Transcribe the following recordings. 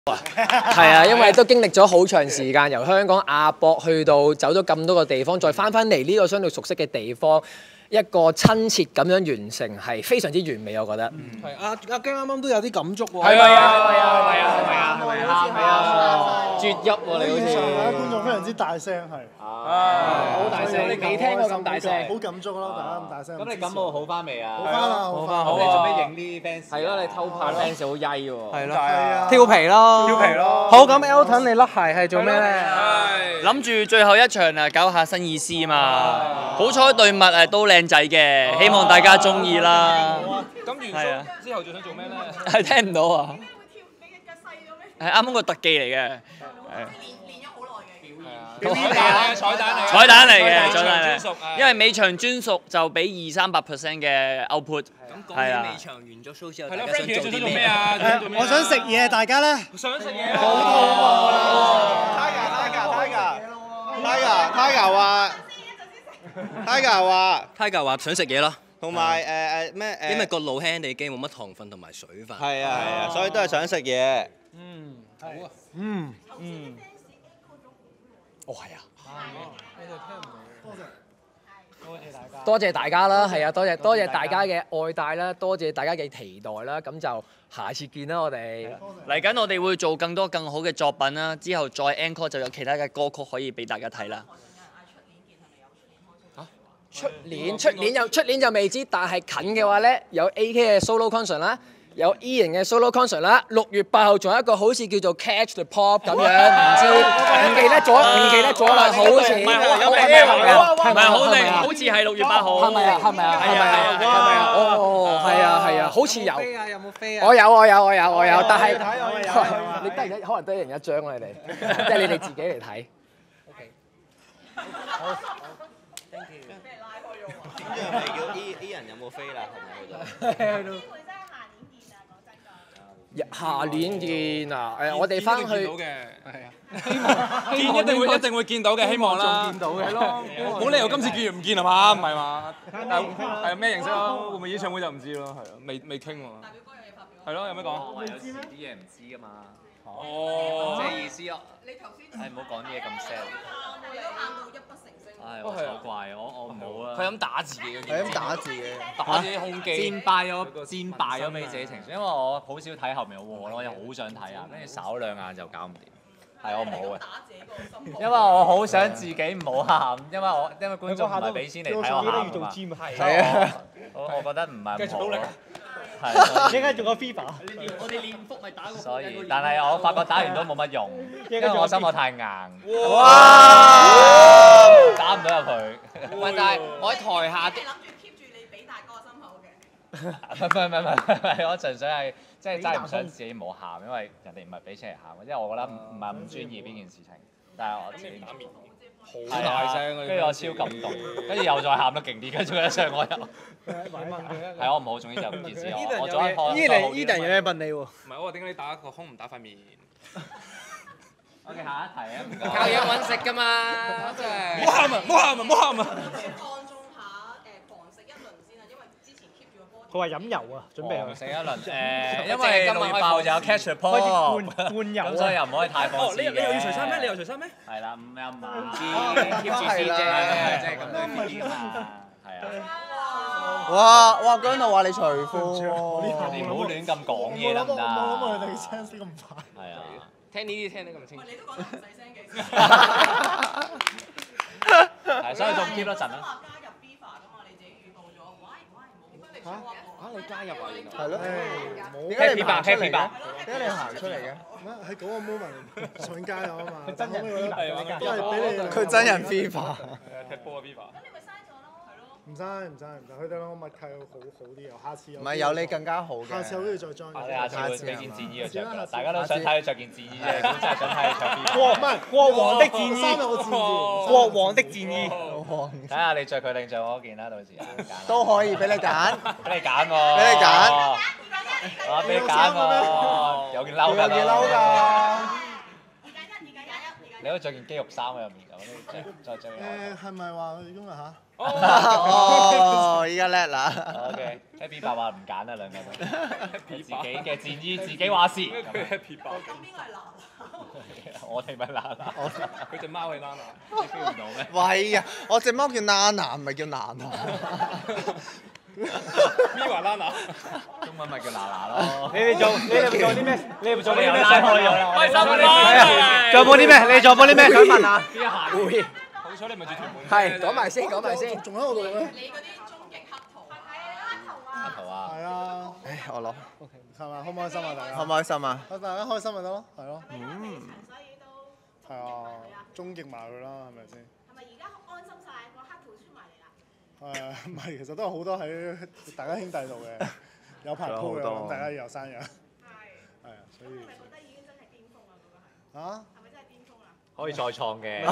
係啊，因為都經歷咗好長時間，由香港亞博去到走咗咁多個地方，再翻返嚟呢個相對熟悉嘅地方，一個親切咁樣完成係非常之完美，我覺得。 係阿姜啱啱都有啲感觸喎。 係啊，絕泣喎你好似。 上海觀眾非常之大聲係。 好大聲！你未聽過咁大聲。 好感觸咯，大家咁大聲。 咁你感冒好翻未啊？ 好翻啦，好翻。 咁你做咩影啲 fans？ 係咯，你偷拍 fans 好曳喎。 係咯， 啊挑皮咯， 挑皮咯。 好，咁 Elton 你甩鞋係做咩咧？ 諗住最後一場啊，搞下新意思嘛。好彩對襪誒都靚仔嘅，希望大家中意啦。 咁完 show 之後仲想做咩咧？ 係聽唔到啊！係啱啱個特技嚟嘅。 彩蛋嚟嘅， 彩蛋嚟嘅，彩蛋專屬嚟。因為尾場專屬就俾200-300% 嘅 output。 咁講起尾場完咗 show 之後， 係咯大家想 ，Frankie 做啲咩你想做咩？啊？ 我想食嘢，大家咧。 想食嘢。 好肚餓啦。 Tiger 話想食嘢咯， 同埋咩因為個腦輕地機冇乜糖分同埋水分。 係啊，所以都係想食嘢。 好啊。 哦，係啊。多謝大家啦，係啊，多謝大家嘅愛戴啦，多謝大家嘅期待啦，咁就下次見啦，我哋。 嚟緊我哋會做更多更好嘅作品啦，之後再 encore 就有其他嘅歌曲可以俾大家睇啦。出年就未知，但係近嘅話咧，有 AK 嘅 solo concert 啦，有 E 型嘅 solo concert 啦。6月8號仲有一個好似叫做 Catch the Pop 咁樣，唔記得咗啦，好似唔係好定，好似係6月8號。係咪啊？哦，係啊，好似有。 飛啊？有冇飛啊？ 我有，但係你得人可能得人一張啊，你哋，即係你哋自己嚟睇。 好。點知係叫 E 人有冇飛啦？係咪去到？ 下年見啊！我哋翻去。 一定會見到嘅，希望啦。見到嘅咯，冇理由今次見唔見係嘛？唔係嘛？係咩形式咯？會唔會演唱會就唔知咯？係啊，未傾喎。代表歌有嘢發表。係咯，有咩講？ 我有時啲嘢唔知㗎嘛。 哦。 即係意思啊！你頭先係唔好講啲嘢咁 sad。你都喊到泣不成聲。唉，我錯怪我冇啦。 佢咁打自己嘅。 係咁打字嘅。 打自己胸肌。 戰敗咗俾自己情緒，因為我好少睇後面嘅喎，我又好想睇啊，跟住睄兩眼就搞唔掂。係我冇嘅，因為我好想自己唔好喊，因為觀眾唔係俾錢嚟睇我喊啊嘛。係啊，我覺得唔係咁好咯。係。 依家仲有 FIFA。 我哋練腹咪打過。 所以，但係我發覺打完都冇乜用，因為我心口太硬。 哇！ 打唔到入去。 喂，但係我喺台下。 你諗住 keep 住你俾大哥個心口嘅？ 唔係，我純粹係即係真係唔想自己冇喊，因為人哋唔係俾錢嚟喊，因為我覺得唔係咁專業呢件事情。但係我自己好大聲，跟住我超感動，跟住又再喊得勁啲，跟住佢一上我又係我唔好，總之就唔件事。我早一開。 Eden 有嘢問你喎。 唔係我話點解你打個胸唔打塊面 ？OK，下一題啊，唔該。 靠嘢揾食㗎嘛，真係。 唔好喊啊！唔好喊啊！唔好喊啊！ 放縱下狂食一輪先啊，因為之前 keep 住個波。 佢話飲油啊，準備食一輪因為6月8就有 Catch the Pop， 換油咁所以又唔可以太放肆嘅。 你又要除衫咩？你又除衫咩？ 係啦，唔知 keep 住先啫，即係咁樣 fit 啲嘛，係啊。 哇！姜導話你除褲喎， 你唔好亂咁講嘢得唔得？ 我諗佢哋聲咁快。 係啊。 聽呢啲聽得咁清楚。 你都講得唔細聲嘅。 係，所以仲 keep 多陣啦。 話加入 FIFA 㗎嘛，你自己預告咗，冇乜嚟錯嘅。 你加入啊？ 係咯。 點解你行出嚟嘅？ 點解你行出嚟嘅？喺嗰個 moment 上街啊嘛。佢真人 FIFA。 因為俾你。 佢真人 FIFA。 踢波啊 FIFA。 咁你咪嘥咗咯。係咯。 唔使，佢哋兩個默契好啲啊！下次有。 唔係有你更加好嘅。 下次有機會再 join。 你下次會俾件戰衣佢着㗎，大家都想睇佢着件戰衣啫，咁真係想睇佢着邊？ 國王的戰衣。3個戰衣。國王的戰衣。 睇下你着佢定着我嗰件啦，到時都可以俾你揀。 俾你揀喎。 俾你揀。 我俾你揀喎，有件褸㗎。 有件褸㗎。 你可以着件肌肉衫喺入面咁，再着。 係咪話今日嚇？ 哦，依家叻啦。 OK，Happy 爸話唔揀啦，兩個都。自己嘅戰衣自己話事。 佢 Happy 爸。 咁邊個係男？ 我哋咪娜娜， 佢隻貓係 Nana， 你 feel 唔到咩？ 喂啊！我隻貓叫 Nana，唔係叫 Nana。 咪話 Nana， 中文咪叫娜娜咯。 你哋做啲咩？你哋做啲咩？ 拉開咗啦， 開心啦！仲有冇啲咩？你仲有冇啲咩想問啊？ 邊一下會好彩你唔係住屯門。 係講埋先，講埋先。 仲喺我度嘅咩？ 你嗰啲終極黑圖阿頭啊， 係啊， 唉，我攞。 係咪？開唔開心啊？大家開唔開心啊？ 大家開心咪得咯，係咯。 所以都係啊，終極埋佢啦，係咪先？ 係咪而家安心晒個黑圖出埋嚟啦？ 唔係，其實都有好多喺大家兄弟度嘅，有排鋪嘅，咁大家又生日。係啊，所以。 係咪覺得已經真係巔峰啊？嗰個係。 啊？ 係咪真係巔峰啦？ 可以再創嘅。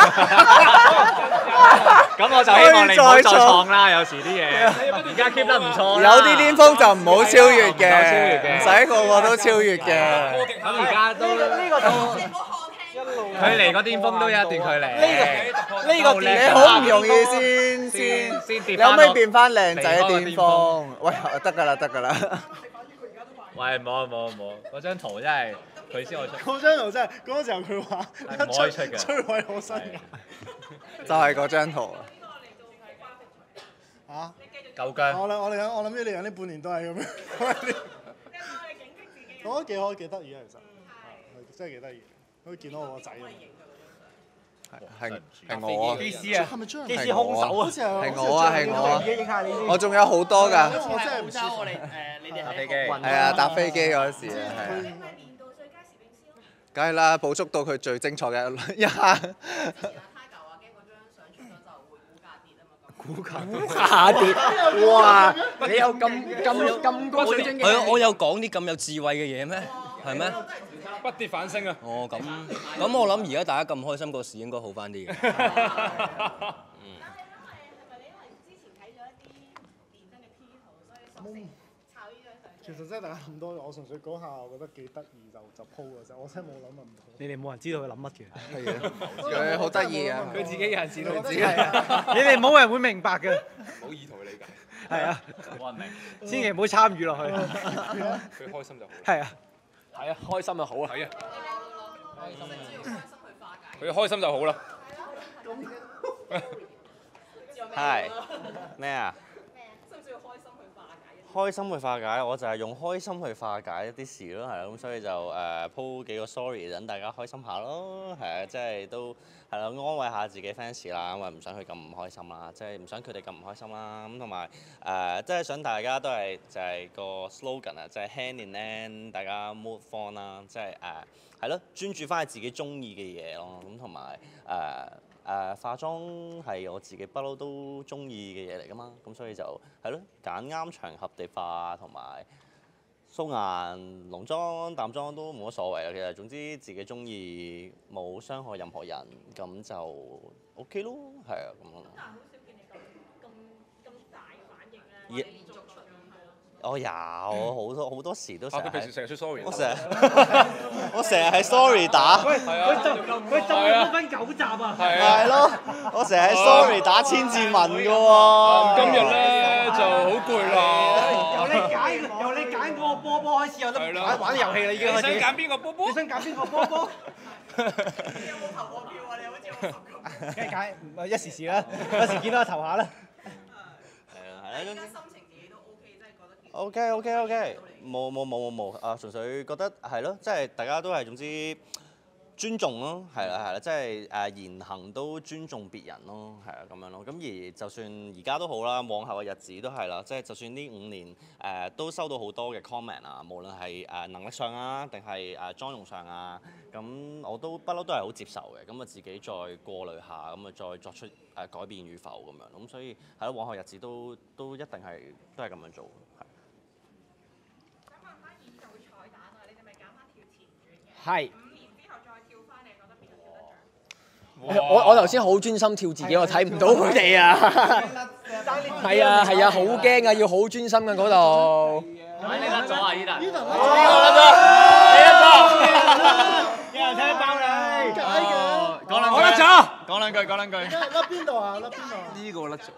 咁我就希望你唔好再創啦，有時啲嘢。而家 keep 得唔錯啦。 有啲巔峰就唔好超越嘅， 唔好超越嘅唔使個個都超越嘅。 咁而家都你唔好看輕。 距離個巔峰都有一段距離。 呢個你好唔容易先跌你可唔可以變翻靚仔巔峰？喂，得㗎啦，得㗎啦。 喂，冇，嗰張圖真係佢先可以出。 嗰張圖真係嗰陣時候佢話係唔可以出嘅摧毀我生涯。 就係嗰張圖啊！ 嚇？ 夠姜。 我諗呢嚟緊呢半年都係咁樣。我覺得幾好，幾得意啊！其實係真係幾得意，可以見到我個仔咁。 係我啊！ 機師啊， 係咪張？ 機師兇手啊！ 係我啊！係我啊！ 影下你先。 我仲有好多㗎。 我真係唔舒服。 我哋你哋搭飛機。 係啊，搭飛機嗰時啊，係啊。 年度最佳攝影師咯。 梗係啦，捕捉到佢最精彩嘅一刻。 Tiger 話驚嗰張相出咗就會股價跌啊嘛。 股價下跌，哇！你有咁高水準嘅？ 係啊，我有講啲咁有智慧嘅嘢咩？係咩？ 不跌反升啊！ 哦，咁我諗而家大家咁開心，個市應該好翻啲嘅。 係咪你因為之前睇咗一啲連登嘅 P 圖，所以索性抄呢張相？ 其實真係大家諗多咗，我純粹嗰下我覺得幾得意就 po 嘅啫，我真係冇諗咁多。 你哋冇人知道佢諗乜嘅。 係啊，佢好得意啊！ 佢自己有陣時都唔知。 係啊， 你哋冇人會明白嘅。 冇意圖去理解。 係啊， 冇人明。 千祈唔好參與落去。 佢開心就好。 係啊。 係啊，開心就好啊。 係啊。 佢開心就好啦。 係咩啊？ 需唔需要開心去化解？ 開心去化解，我就係用開心去化解一啲事咯，係啦，咁所以就po 幾個 story 等大家開心下咯，係啊，即係都係啦，安慰下自己 fans 啦，因為唔想佢咁唔開心啦，即係唔想佢哋咁唔開心啦，咁同埋即係想大家都係就係個 slogan 啊，就係 hand in hand，大家 move on 啦，即係係咯，專注翻喺自己中意嘅嘢咯，咁同埋化妝係我自己不嬲都中意嘅嘢嚟㗎嘛，咁所以就係咯，揀啱場合地化同埋素顏、濃妝、淡妝都冇乜所謂啊。其實總之自己中意，冇傷害任何人，咁就 OK 咯，係啊咁咯。 但係好少見你咁大反應咧，連續出係咯。 我有好多時都成日佢平時成日出 sorry。 我成日喺 story 打。 佢就會分9集啊！ 係咯，我成日喺 story 打千字文㗎喎。 今日咧就好攰啦。 由你揀嗰個波波開始有得玩遊戲啦，已經開始。 你想揀邊個波波？ 你想揀邊個波波？ 你有冇投過票啊？你好似我十咁。 梗係揀，唔係一時啦，有時見到就投下啦。 而家心情自己都 OK，真係覺得。 OK，冇啊！純粹覺得係咯，即係大家都係總之尊重咯，係啦，即係言行都尊重別人咯，係啊咁樣咯。咁而就算而家都好啦，往後嘅日子都係啦，即係就算呢5年都收到好多嘅 comment 啊，無論係能力上啊，定係妝容上啊，咁我都不嬲都係好接受嘅。咁啊自己再過濾下，咁啊再作出改變與否咁樣。咁所以係咯，往後日子都一定係都係咁樣做。 想問翻演唱會彩蛋啊，你哋咪揀翻跳前傳嘅？ 係。 5年之後再跳翻，你覺得邊個跳得獎？ 我頭先好專心跳自己，我睇唔到佢哋啊。係啊，好驚啊，要好專心嘅嗰度。 你甩咗啊，伊達？ 呢度有人聽爆你！ 講兩句。講兩句。 甩邊度啊？甩邊度啊？ 呢個甩咗。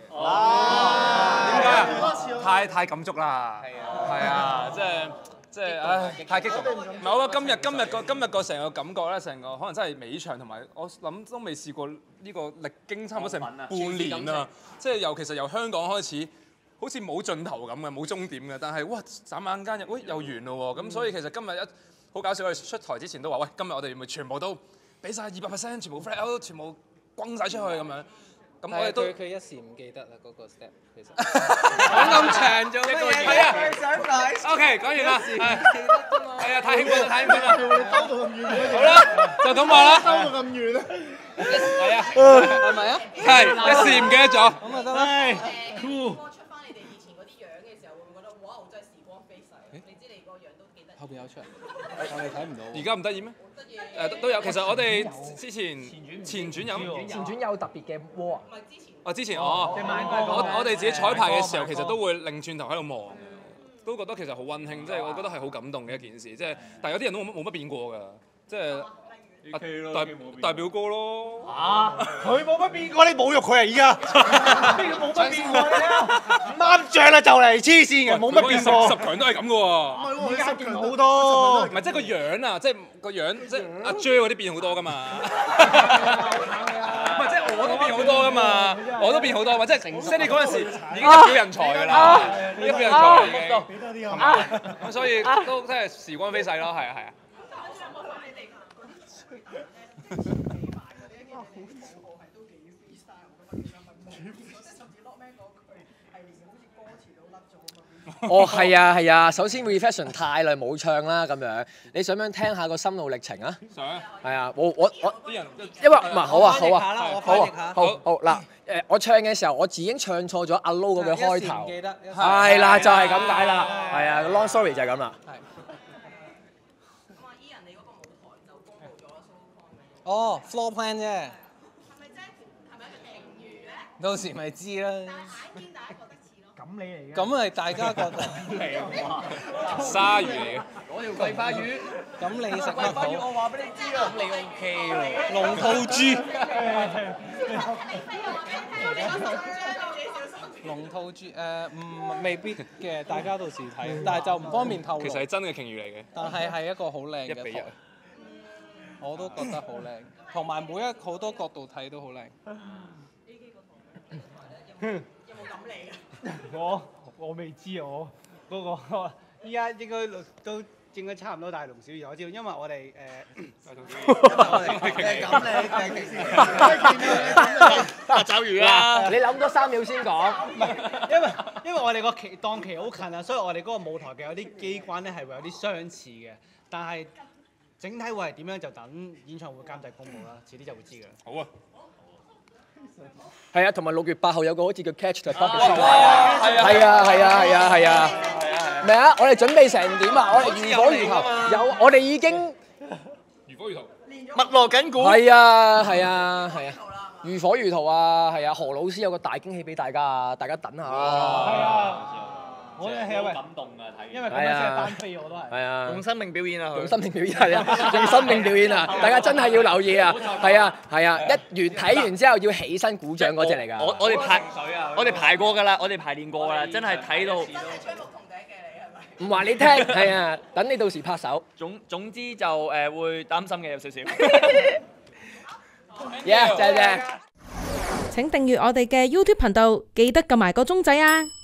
點解啊？太感觸啦。係啊，即係，唉，太激動。唔係我覺得今日個成個感覺咧，成個可能真係尾場同埋，我諗都未試過呢個歷經差唔多成半年啊！即係其實由香港開始，好似冇盡頭咁嘅，冇終點嘅。但係哇，眨眼間又完咯喎！咁所以其實今日好搞笑，我哋出台之前都話：喂，今日我哋咪全部都俾晒200%，全部 flat out，全部轟晒出去咁樣。咁我哋都佢一時唔記得啦嗰個 step， 其實講咁長做乜嘢？ 係啊，想睇。OK， 講完啦。係啊，太興奮啦！ 兜到咁遠， 好啦，就咁話啦。 兜到咁遠啊！ 係啊， 係咪啊？ 係一時唔記得咗。 咁咪得啦。 出翻你哋以前嗰啲樣嘅時候，會唔會覺得哇，真係時光飛逝？你知你個樣都幾得意。 後邊有出嚟，我哋睇唔到。 而家唔得意咩？都有。其實我哋之前前傳有。 前傳有特別嘅鍋啊！ 之前我哋自己彩排嘅時候，其實都會擰轉頭喺度望，都覺得其實好溫馨，即係我覺得係好感動嘅一件事，即係但係有啲人都冇乜變過㗎，即係大表哥咯。 佢冇乜變過，你侮辱佢啊！而家邊個冇乜變過你唔啱着啦就嚟黐線嘅，冇乜變過。 十強都係咁㗎喎。 而家變好多。 唔係即係個樣啊，即係個樣，即係阿 J 嗰啲變好多㗎嘛。唔係即係我都變好多㗎嘛，我都變好多嘛，即係你嗰陣時已經一表人才㗎啦，一表人才已經。 俾多啲係嘛？ 咁所以都真係時光飛逝咯，係啊。 哦，係啊，首先 Reflection 太耐冇唱啦，咁樣你想唔想聽下個心路歷程啊？ 想。 係啊，我啲人因為唔係好啊，好嗱，我唱嘅時候我自己唱錯咗阿 Low 嗰句開頭，係啦，就係咁解啦，係啊 ，Long story 就係咁啦。哦 ，floor plan 啫。係咪一個評語咧？到時咪知啦。但係眼見大家覺得似咯。咁你嚟嘅。咁係大家覺得。 鯊魚嚟嘅。 嗰條桂花魚。咁你食乜好？我話俾你知啊。咁你 OK 喎。 龍吐珠。 龍吐珠未必嘅，大家到時睇，但係就唔方便透露。 其實係真嘅鯨魚嚟嘅。 但係一個好靚嘅 1:1。 我都覺得好靚，同埋好多角度睇都好靚。 有冇咁嚟㗎？ 我未知我嗰個依家應該都應該差唔多大同小異，我知道，因為我哋八爪魚啦！ 你諗多3秒先講。 因為我哋個檔期好近啊，所以我哋嗰個舞台嘅有啲機關咧係會有啲相似嘅，但係整體會係點樣就等演唱會監製公佈啦，遲啲就會知㗎啦。 好啊。 係啊，同埋6月8號有個好似叫 Catch the Pop 嘅 show。係啊。咩啊？我哋準備成點啊？我哋如火如荼，我哋已經如火如荼， 密鑼緊鼓。 係啊。如火如荼啊，係啊！何老師有個大驚喜俾大家啊，大家等下。係啊。我係好感動啊！睇， 因為咁樣先係單飛我都係。 係啊， 用生命表演啊！ 用生命表演係啊，用生命表演啊！大家真係要留意啊！係啊，一睇完之後要起身鼓掌嗰隻嚟㗎。 我哋排過㗎啦，我哋排練過㗎啦，真係睇到。 真係吹牧童笛嘅你係咪？ 唔話你聽，係啊，等你到時拍手。 總之就會擔心嘅有少少。 正。 請訂閱我哋嘅 YouTube 頻道，記得撳埋個鐘仔啊！